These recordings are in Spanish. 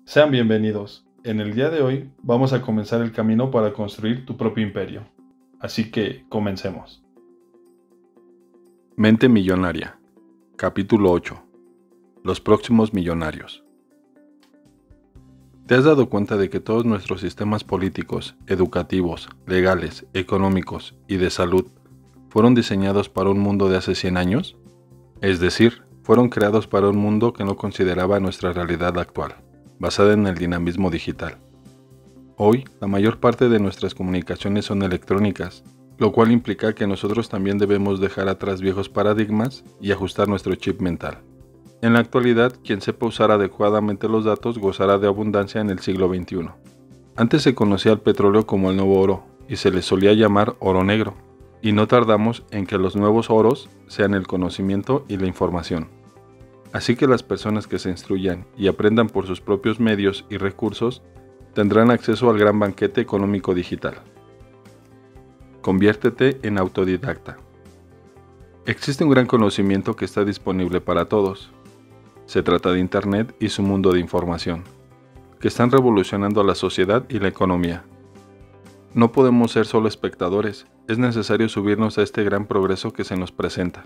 Sean bienvenidos. En el día de hoy vamos a comenzar el camino para construir tu propio imperio. Así que comencemos. Mente Millonaria. Capítulo 8. Los próximos millonarios. ¿Te has dado cuenta de que todos nuestros sistemas políticos, educativos, legales, económicos y de salud fueron diseñados para un mundo de hace 100 años? Es decir, fueron creados para un mundo que no consideraba nuestra realidad actual, basada en el dinamismo digital. Hoy, la mayor parte de nuestras comunicaciones son electrónicas, lo cual implica que nosotros también debemos dejar atrás viejos paradigmas y ajustar nuestro chip mental. En la actualidad, quien sepa usar adecuadamente los datos gozará de abundancia en el siglo XXI. Antes se conocía al petróleo como el nuevo oro, y se le solía llamar oro negro, y no tardamos en que los nuevos oros sean el conocimiento y la información. Así que las personas que se instruyan y aprendan por sus propios medios y recursos tendrán acceso al gran banquete económico digital. Conviértete en autodidacta. Existe un gran conocimiento que está disponible para todos. Se trata de Internet y su mundo de información, que están revolucionando la sociedad y la economía. No podemos ser solo espectadores, es necesario subirnos a este gran progreso que se nos presenta.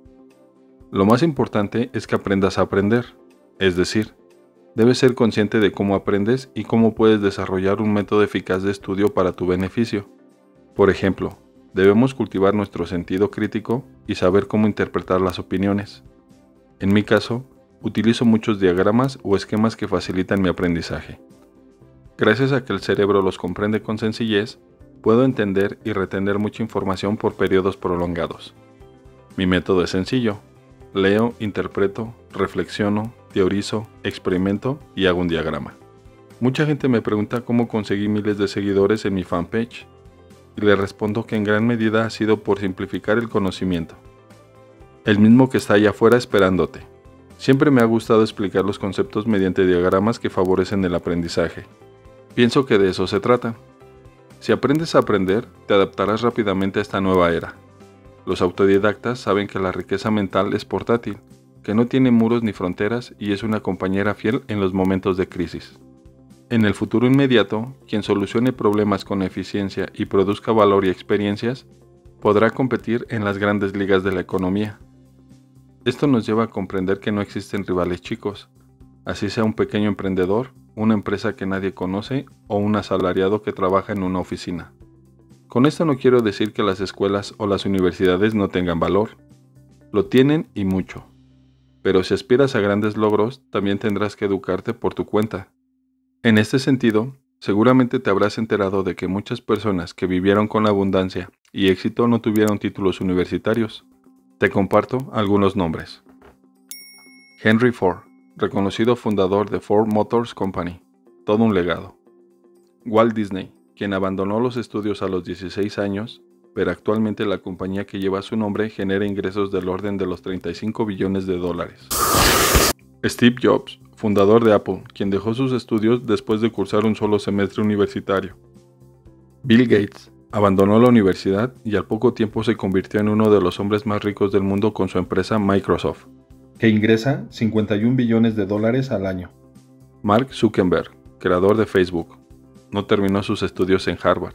Lo más importante es que aprendas a aprender, es decir, debes ser consciente de cómo aprendes y cómo puedes desarrollar un método eficaz de estudio para tu beneficio. Por ejemplo, debemos cultivar nuestro sentido crítico y saber cómo interpretar las opiniones. En mi caso, utilizo muchos diagramas o esquemas que facilitan mi aprendizaje. Gracias a que el cerebro los comprende con sencillez, puedo entender y retener mucha información por periodos prolongados. Mi método es sencillo. Leo, interpreto, reflexiono, teorizo, experimento y hago un diagrama. Mucha gente me pregunta cómo conseguí miles de seguidores en mi fanpage, y le respondo que en gran medida ha sido por simplificar el conocimiento. El mismo que está allá afuera esperándote. Siempre me ha gustado explicar los conceptos mediante diagramas que favorecen el aprendizaje. Pienso que de eso se trata. Si aprendes a aprender, te adaptarás rápidamente a esta nueva era. Los autodidactas saben que la riqueza mental es portátil, que no tiene muros ni fronteras y es una compañera fiel en los momentos de crisis. En el futuro inmediato, quien solucione problemas con eficiencia y produzca valor y experiencias, podrá competir en las grandes ligas de la economía. Esto nos lleva a comprender que no existen rivales chicos, así sea un pequeño emprendedor, una empresa que nadie conoce o un asalariado que trabaja en una oficina. Con esto no quiero decir que las escuelas o las universidades no tengan valor. Lo tienen y mucho. Pero si aspiras a grandes logros, también tendrás que educarte por tu cuenta. En este sentido, seguramente te habrás enterado de que muchas personas que vivieron con abundancia y éxito no tuvieron títulos universitarios. Te comparto algunos nombres. Henry Ford, reconocido fundador de Ford Motor Company, todo un legado. Walt Disney, quien abandonó los estudios a los 16 años, pero actualmente la compañía que lleva su nombre genera ingresos del orden de los 35 billones de dólares. Steve Jobs, fundador de Apple, quien dejó sus estudios después de cursar un solo semestre universitario. Bill Gates, abandonó la universidad y al poco tiempo se convirtió en uno de los hombres más ricos del mundo con su empresa Microsoft, Que ingresa 51 billones de dólares al año. Mark Zuckerberg, creador de Facebook, no terminó sus estudios en Harvard.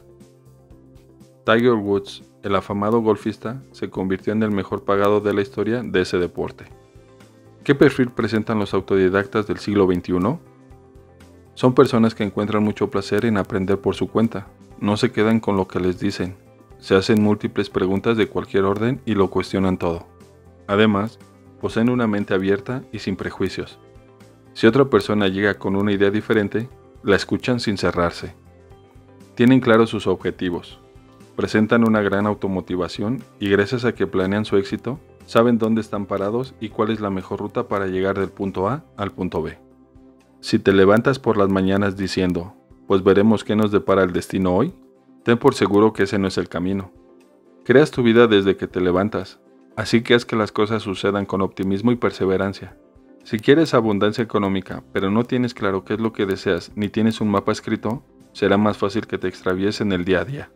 Tiger Woods, el afamado golfista, se convirtió en el mejor pagado de la historia de ese deporte. ¿Qué perfil presentan los autodidactas del siglo XXI? Son personas que encuentran mucho placer en aprender por su cuenta, no se quedan con lo que les dicen, se hacen múltiples preguntas de cualquier orden y lo cuestionan todo. Además, poseen una mente abierta y sin prejuicios. Si otra persona llega con una idea diferente, la escuchan sin cerrarse. Tienen claros sus objetivos, presentan una gran automotivación y gracias a que planean su éxito, saben dónde están parados y cuál es la mejor ruta para llegar del punto A al punto B. Si te levantas por las mañanas diciendo, pues veremos qué nos depara el destino hoy, ten por seguro que ese no es el camino. Creas tu vida desde que te levantas, así que haz que las cosas sucedan con optimismo y perseverancia. Si quieres abundancia económica, pero no tienes claro qué es lo que deseas ni tienes un mapa escrito, será más fácil que te extravíes en el día a día.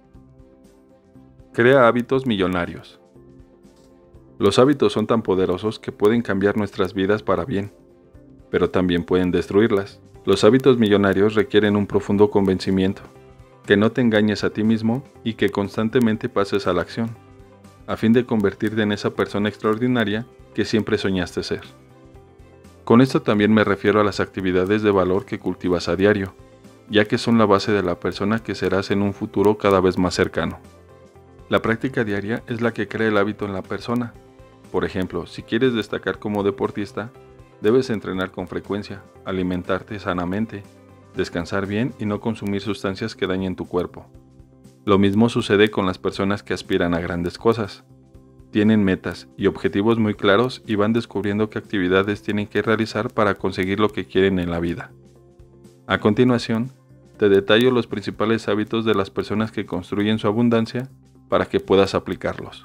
Crea hábitos millonarios. Los hábitos son tan poderosos que pueden cambiar nuestras vidas para bien, pero también pueden destruirlas. Los hábitos millonarios requieren un profundo convencimiento, que no te engañes a ti mismo y que constantemente pases a la acción, a fin de convertirte en esa persona extraordinaria que siempre soñaste ser. Con esto también me refiero a las actividades de valor que cultivas a diario, ya que son la base de la persona que serás en un futuro cada vez más cercano. La práctica diaria es la que crea el hábito en la persona. Por ejemplo, si quieres destacar como deportista, debes entrenar con frecuencia, alimentarte sanamente, descansar bien y no consumir sustancias que dañen tu cuerpo. Lo mismo sucede con las personas que aspiran a grandes cosas. Tienen metas y objetivos muy claros y van descubriendo qué actividades tienen que realizar para conseguir lo que quieren en la vida. A continuación, te detallo los principales hábitos de las personas que construyen su abundancia para que puedas aplicarlos.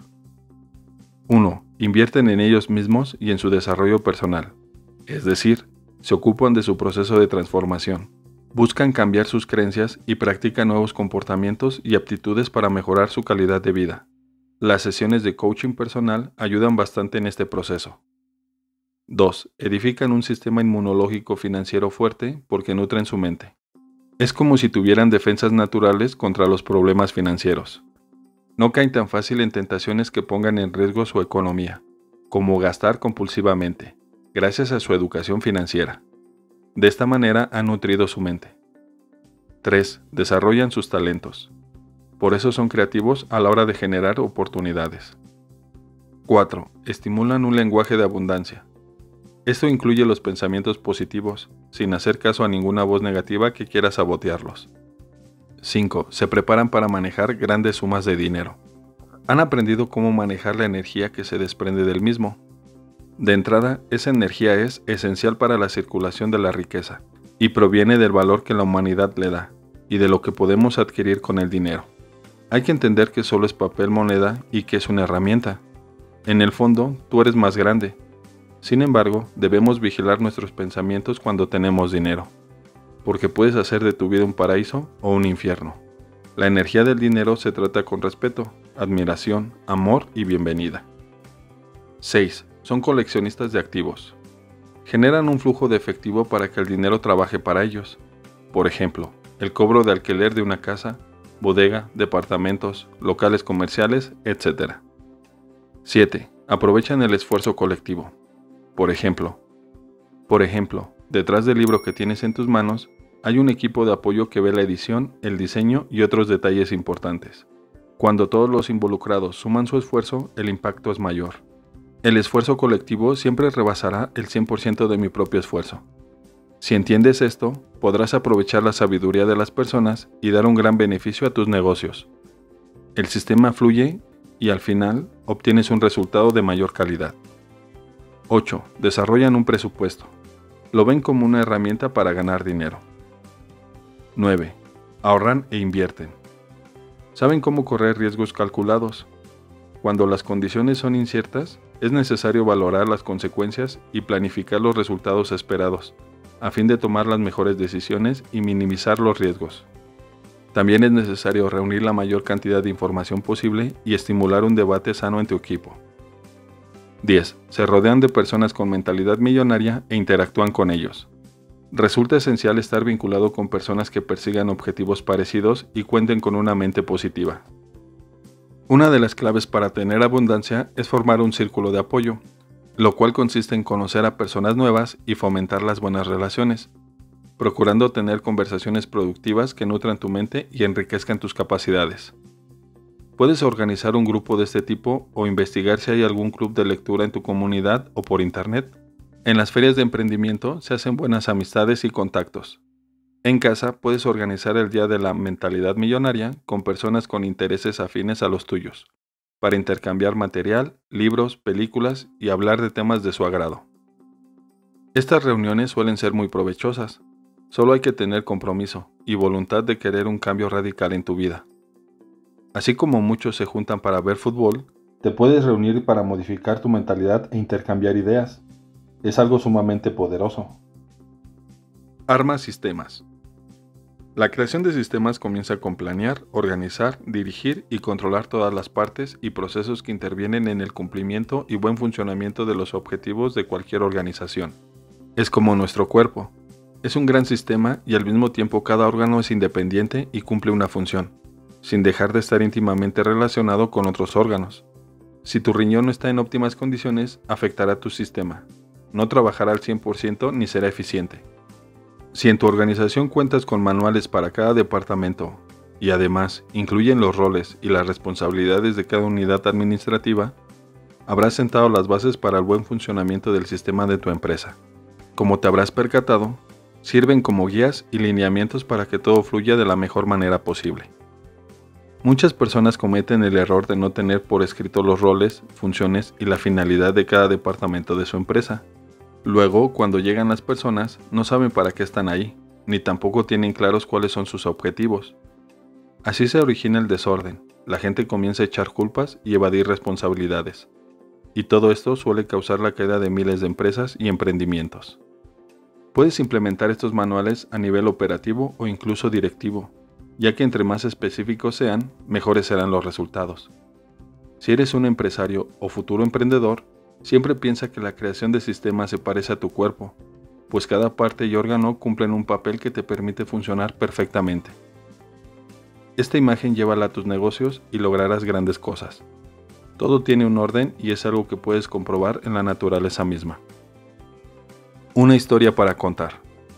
1. Invierten en ellos mismos y en su desarrollo personal, es decir, se ocupan de su proceso de transformación. Buscan cambiar sus creencias y practican nuevos comportamientos y aptitudes para mejorar su calidad de vida. Las sesiones de coaching personal ayudan bastante en este proceso. 2. Edifican un sistema inmunológico financiero fuerte porque nutren su mente. Es como si tuvieran defensas naturales contra los problemas financieros. No caen tan fácil en tentaciones que pongan en riesgo su economía, como gastar compulsivamente, gracias a su educación financiera. De esta manera han nutrido su mente. 3. Desarrollan sus talentos. Por eso son creativos a la hora de generar oportunidades. 4. Estimulan un lenguaje de abundancia. Esto incluye los pensamientos positivos, sin hacer caso a ninguna voz negativa que quiera sabotearlos. 5. Se preparan para manejar grandes sumas de dinero. Han aprendido cómo manejar la energía que se desprende del mismo. De entrada, esa energía es esencial para la circulación de la riqueza, y proviene del valor que la humanidad le da, y de lo que podemos adquirir con el dinero. Hay que entender que solo es papel moneda y que es una herramienta. En el fondo, tú eres más grande. Sin embargo, debemos vigilar nuestros pensamientos cuando tenemos dinero, porque puedes hacer de tu vida un paraíso o un infierno. La energía del dinero se trata con respeto, admiración, amor y bienvenida. 6. Son coleccionistas de activos. Generan un flujo de efectivo para que el dinero trabaje para ellos. Por ejemplo, el cobro de alquiler de una casa, bodega, departamentos, locales comerciales, etc. 7. Aprovechan el esfuerzo colectivo. Por ejemplo, detrás del libro que tienes en tus manos, hay un equipo de apoyo que ve la edición, el diseño y otros detalles importantes. Cuando todos los involucrados suman su esfuerzo, el impacto es mayor. El esfuerzo colectivo siempre rebasará el 100% de mi propio esfuerzo. Si entiendes esto, podrás aprovechar la sabiduría de las personas y dar un gran beneficio a tus negocios. El sistema fluye y al final obtienes un resultado de mayor calidad. 8. Desarrollan un presupuesto. Lo ven como una herramienta para ganar dinero. 9. Ahorran e invierten. Saben cómo correr riesgos calculados. Cuando las condiciones son inciertas, es necesario valorar las consecuencias y planificar los resultados esperados, a fin de tomar las mejores decisiones y minimizar los riesgos. También es necesario reunir la mayor cantidad de información posible y estimular un debate sano en tu equipo. 10. Se rodean de personas con mentalidad millonaria e interactúan con ellos. Resulta esencial estar vinculado con personas que persigan objetivos parecidos y cuenten con una mente positiva. Una de las claves para tener abundancia es formar un círculo de apoyo, lo cual consiste en conocer a personas nuevas y fomentar las buenas relaciones, procurando tener conversaciones productivas que nutran tu mente y enriquezcan tus capacidades. Puedes organizar un grupo de este tipo o investigar si hay algún club de lectura en tu comunidad o por internet. En las ferias de emprendimiento se hacen buenas amistades y contactos. En casa puedes organizar el Día de la Mentalidad Millonaria con personas con intereses afines a los tuyos, para intercambiar material, libros, películas y hablar de temas de su agrado. Estas reuniones suelen ser muy provechosas. Solo hay que tener compromiso y voluntad de querer un cambio radical en tu vida. Así como muchos se juntan para ver fútbol, te puedes reunir para modificar tu mentalidad e intercambiar ideas. Es algo sumamente poderoso. Armas sistemas. La creación de sistemas comienza con planear, organizar, dirigir y controlar todas las partes y procesos que intervienen en el cumplimiento y buen funcionamiento de los objetivos de cualquier organización. Es como nuestro cuerpo. Es un gran sistema y al mismo tiempo cada órgano es independiente y cumple una función, sin dejar de estar íntimamente relacionado con otros órganos. Si tu riñón no está en óptimas condiciones, afectará tu sistema. No trabajará al 100% ni será eficiente. Si en tu organización cuentas con manuales para cada departamento y además incluyen los roles y las responsabilidades de cada unidad administrativa, habrás sentado las bases para el buen funcionamiento del sistema de tu empresa. Como te habrás percatado, sirven como guías y lineamientos para que todo fluya de la mejor manera posible. Muchas personas cometen el error de no tener por escrito los roles, funciones y la finalidad de cada departamento de su empresa. Luego, cuando llegan las personas, no saben para qué están ahí, ni tampoco tienen claros cuáles son sus objetivos. Así se origina el desorden, la gente comienza a echar culpas y evadir responsabilidades. Y todo esto suele causar la caída de miles de empresas y emprendimientos. Puedes implementar estos manuales a nivel operativo o incluso directivo, ya que entre más específicos sean, mejores serán los resultados. Si eres un empresario o futuro emprendedor, siempre piensa que la creación de sistemas se parece a tu cuerpo, pues cada parte y órgano cumplen un papel que te permite funcionar perfectamente. Esta imagen llévala a tus negocios y lograrás grandes cosas. Todo tiene un orden y es algo que puedes comprobar en la naturaleza misma. Una historia para contar.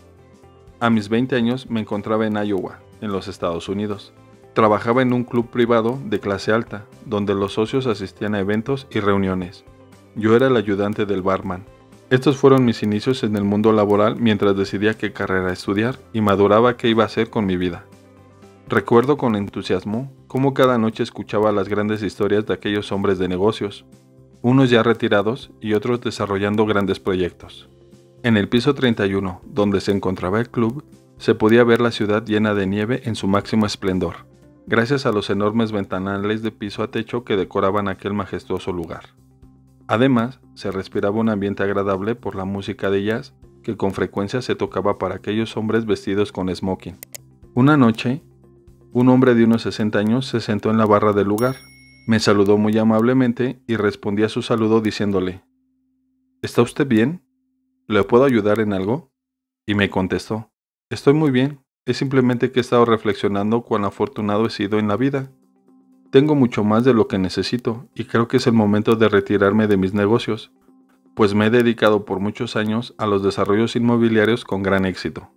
A mis 20 años me encontraba en Iowa, en los Estados Unidos. Trabajaba en un club privado de clase alta, donde los socios asistían a eventos y reuniones. Yo era el ayudante del barman. Estos fueron mis inicios en el mundo laboral mientras decidía qué carrera estudiar y maduraba qué iba a hacer con mi vida. Recuerdo con entusiasmo cómo cada noche escuchaba las grandes historias de aquellos hombres de negocios, unos ya retirados y otros desarrollando grandes proyectos. En el piso 31, donde se encontraba el club, se podía ver la ciudad llena de nieve en su máximo esplendor, gracias a los enormes ventanales de piso a techo que decoraban aquel majestuoso lugar. Además, se respiraba un ambiente agradable por la música de jazz que con frecuencia se tocaba para aquellos hombres vestidos con smoking. Una noche, un hombre de unos 60 años se sentó en la barra del lugar, me saludó muy amablemente y respondí a su saludo diciéndole: ¿Está usted bien? ¿Le puedo ayudar en algo? Y me contestó: Estoy muy bien, es simplemente que he estado reflexionando cuán afortunado he sido en la vida. Tengo mucho más de lo que necesito y creo que es el momento de retirarme de mis negocios, pues me he dedicado por muchos años a los desarrollos inmobiliarios con gran éxito.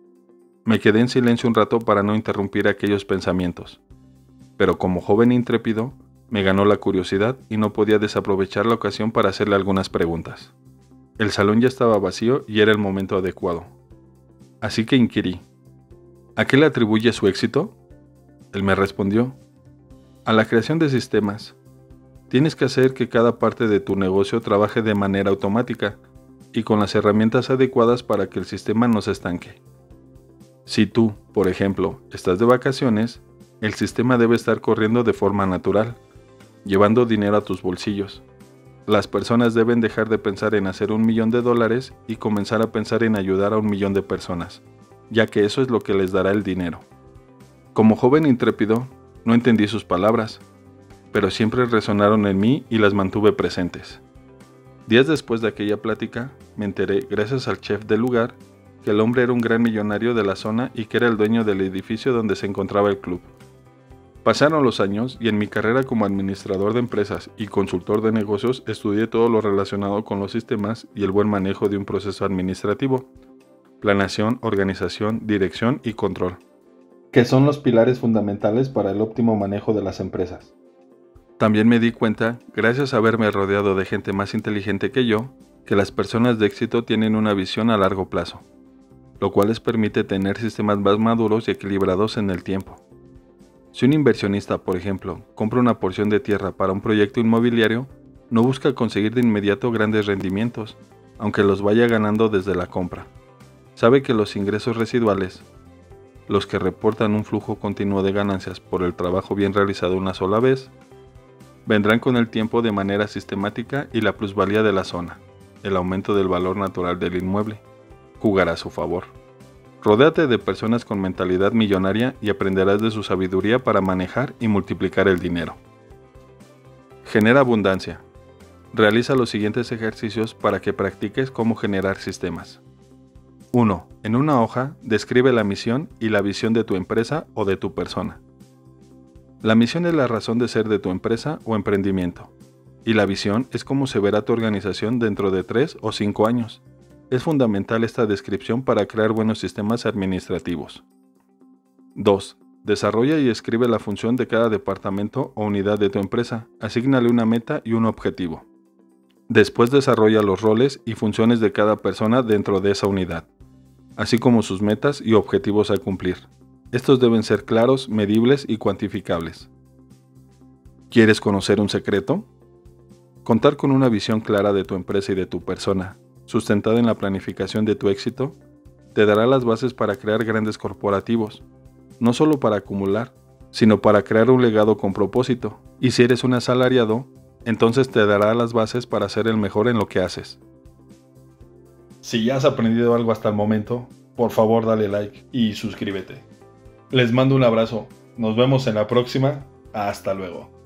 Me quedé en silencio un rato para no interrumpir aquellos pensamientos, pero como joven intrépido, me ganó la curiosidad y no podía desaprovechar la ocasión para hacerle algunas preguntas. El salón ya estaba vacío y era el momento adecuado. Así que inquirí: ¿a qué le atribuye su éxito? Él me respondió: a la creación de sistemas. Tienes que hacer que cada parte de tu negocio trabaje de manera automática y con las herramientas adecuadas para que el sistema no se estanque. Si tú, por ejemplo, estás de vacaciones, el sistema debe estar corriendo de forma natural, llevando dinero a tus bolsillos. Las personas deben dejar de pensar en hacer $1.000.000 y comenzar a pensar en ayudar a 1.000.000 de personas, ya que eso es lo que les dará el dinero. Como joven intrépido, no entendí sus palabras, pero siempre resonaron en mí y las mantuve presentes. Días después de aquella plática, me enteré, gracias al chef del lugar, que el hombre era un gran millonario de la zona y que era el dueño del edificio donde se encontraba el club. Pasaron los años y en mi carrera como administrador de empresas y consultor de negocios estudié todo lo relacionado con los sistemas y el buen manejo de un proceso administrativo: planeación, organización, dirección y control, que son los pilares fundamentales para el óptimo manejo de las empresas. También me di cuenta, gracias a haberme rodeado de gente más inteligente que yo, que las personas de éxito tienen una visión a largo plazo, lo cual les permite tener sistemas más maduros y equilibrados en el tiempo. Si un inversionista, por ejemplo, compra una porción de tierra para un proyecto inmobiliario, no busca conseguir de inmediato grandes rendimientos, aunque los vaya ganando desde la compra. Sabe que los ingresos residuales, los que reportan un flujo continuo de ganancias por el trabajo bien realizado una sola vez, vendrán con el tiempo de manera sistemática y la plusvalía de la zona, el aumento del valor natural del inmueble, jugará a su favor. Rodéate de personas con mentalidad millonaria y aprenderás de su sabiduría para manejar y multiplicar el dinero. Genera abundancia. Realiza los siguientes ejercicios para que practiques cómo generar sistemas. 1. En una hoja, describe la misión y la visión de tu empresa o de tu persona. La misión es la razón de ser de tu empresa o emprendimiento, y la visión es cómo se verá tu organización dentro de 3 o 5 años. Es fundamental esta descripción para crear buenos sistemas administrativos. 2. Desarrolla y escribe la función de cada departamento o unidad de tu empresa. Asígnale una meta y un objetivo. Después desarrolla los roles y funciones de cada persona dentro de esa unidad, así como sus metas y objetivos a cumplir. Estos deben ser claros, medibles y cuantificables. ¿Quieres conocer un secreto? Contar con una visión clara de tu empresa y de tu persona, sustentada en la planificación de tu éxito, te dará las bases para crear grandes corporativos, no solo para acumular, sino para crear un legado con propósito. Y si eres un asalariado, entonces te dará las bases para ser el mejor en lo que haces. Si ya has aprendido algo hasta el momento, por favor dale like y suscríbete. Les mando un abrazo. Nos vemos en la próxima. Hasta luego.